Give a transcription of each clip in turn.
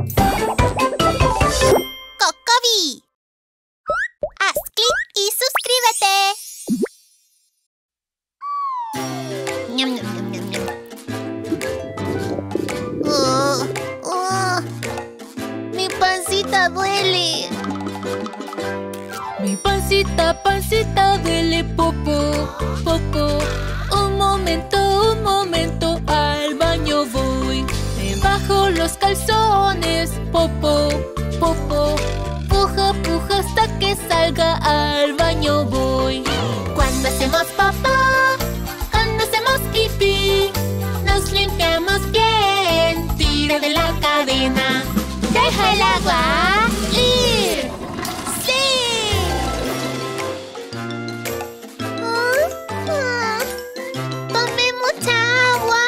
¡Cocoví! Haz clic y suscríbete. Ñam, ñam, ñam, ñam, ñam. Mi pancita duele. Mi pancita, pancita duele poco, poco. Un momento, al baño voy. Me bajo los calzones, popo, popo. Puja, puja hasta que salga, al baño voy. Cuando hacemos popó, cuando hacemos pipí, nos limpiamos bien. Tira de la cadena, deja el agua ir. Tomé mucha agua.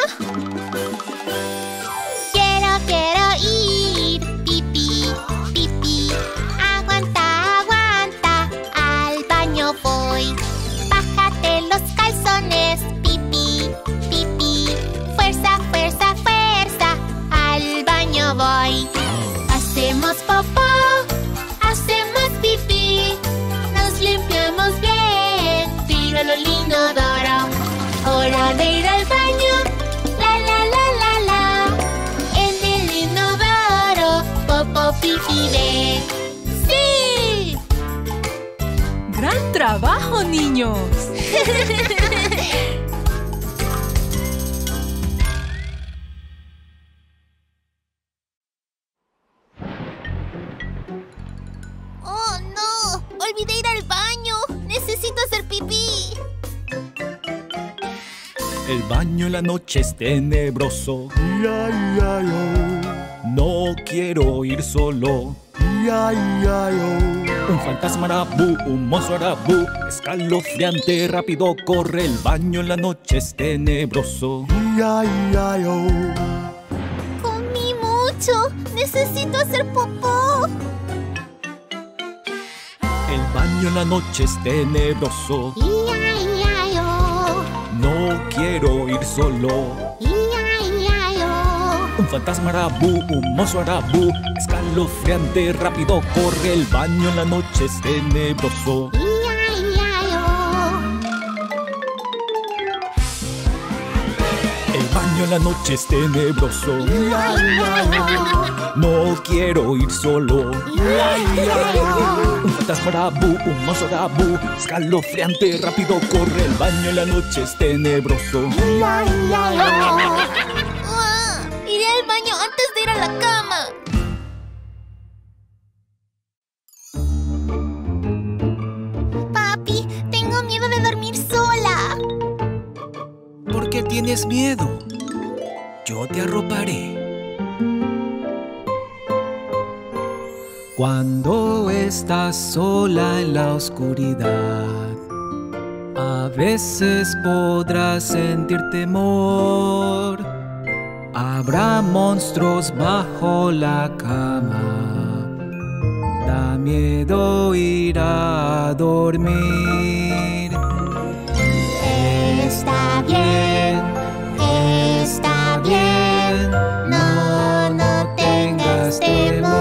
Quiero ir. Pipí, pipí. Aguanta, aguanta. Al baño voy. Bájate los calzones. Pipí, pipí. Fuerza, fuerza, fuerza. Al baño voy. Hacemos popó. Hacemos pipí. Nos limpiamos bien. Tíralo al inodoro. Hora de ir al baño. La, la, la, la, la. En el inodoro. Popó, pipí, ve. ¡Sí! ¡Gran trabajo, niños! ¡Oh, no! Olvidé ir al baño. Necesito hacer pipí. El baño en la noche es tenebroso. No quiero ir solo. Un fantasma harabú, un monstruo harabú, escalofriante, rápido corre. El baño en la noche es tenebroso. Comí mucho. Necesito hacer popó. El baño en la noche es tenebroso. No quiero ir solo. Un fantasma harabú, un monstruo harabú, escalofriante, rápido corre. El baño en la noche es tenebroso. El baño en la noche es tenebroso. No quiero ir solo. Un fantasma harabú, un monstruo harabú, escalofriante, rápido corre. El baño en la noche es tenebroso. Iré al baño antes de ir a la cama. Papi, tengo miedo de dormir sola. ¿Por qué tienes miedo? Yo te arroparé. Cuando estás sola en la oscuridad, a veces podrás sentir temor. Habrá monstruos bajo la cama. Da miedo ir a dormir. Está bien, está bien. No, no tengas temor.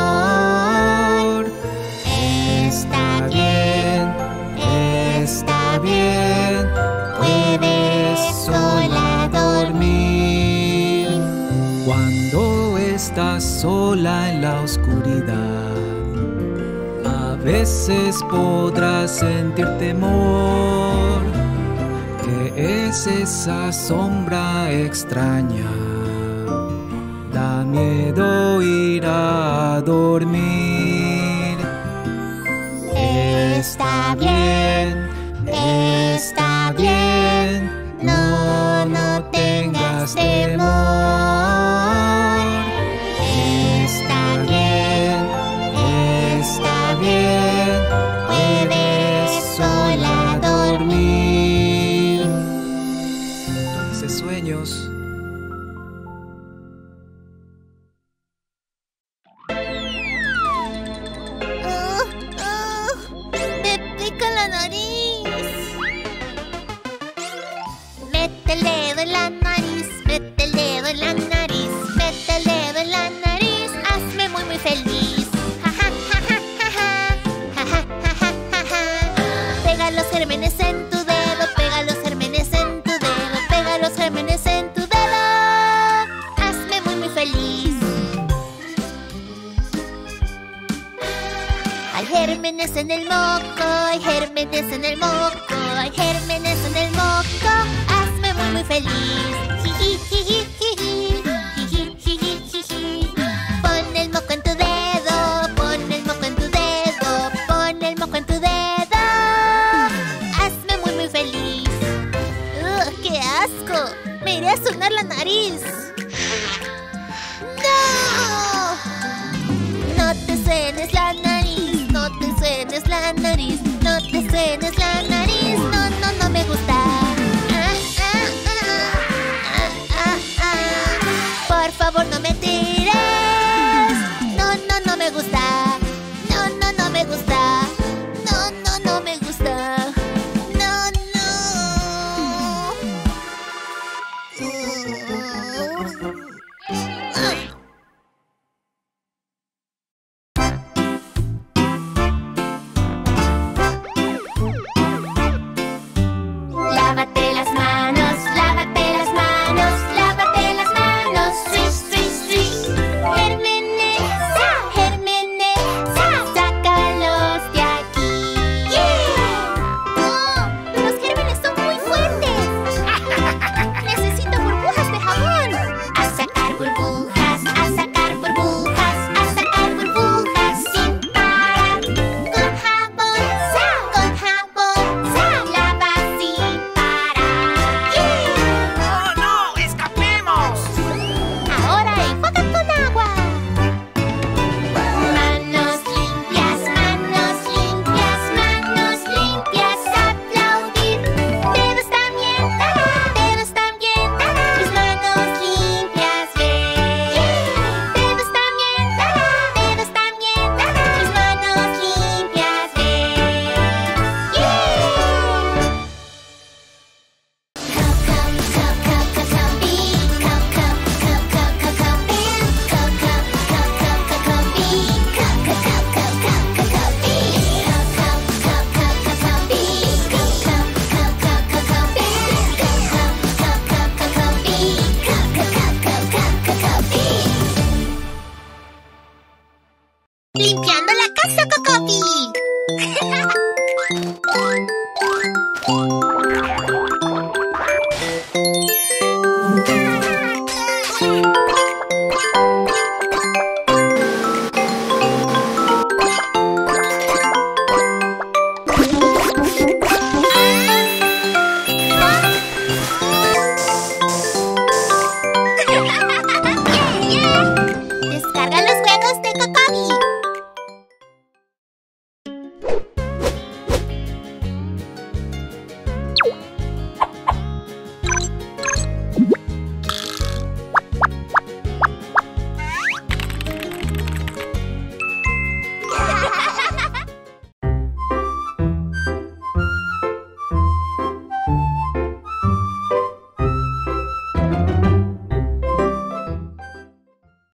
Está bien, está bien. Puedes sola dormir. Cuando estás sola en la oscuridad, a veces podrás sentir temor. ¿Qué es esa sombra extraña? Da miedo ir a dormir. Está bien, está bien. No, no tengas temor. Está bien, está bien. Puedes sola dormir. Dulces sueños. Me pica la Gérmenes en el moco, hay gérmenes en el moco, hay gérmenes en el moco. Hazme muy muy feliz. Jiji. Pon el moco en tu dedo, pon el moco en tu dedo, pon el moco en tu dedo. Hazme muy muy feliz. ¡Qué asco! Me iré a sonar la nariz. ¡No! No te suenes la nariz, no te suenes la nariz, no te suenes la nariz. No, no, no me gusta. Por favor, no me tires. No, no, no me gusta. No, no, no me gusta. No, no, no me gusta. No, Lávate las manos, lávate las manos, lávate las manos. Swish, swish, swish. Gérmenes, sácalos de aquí. ¡Oh! Los gérmenes son muy fuertes. Necesito burbujas de jabón. A sacar burbujas, a sacar burbujas, a sacar burbujas sin parar. Con jabón, lava sin parar. ¡Oh, no! ¡Escapemos! Ahora enjuaga con agua. Manos limpias, aplaudir. Dedos también, tus manos limpias ver. Dedos también, tus manos limpias ver. Limpiando la casa, Cocopi.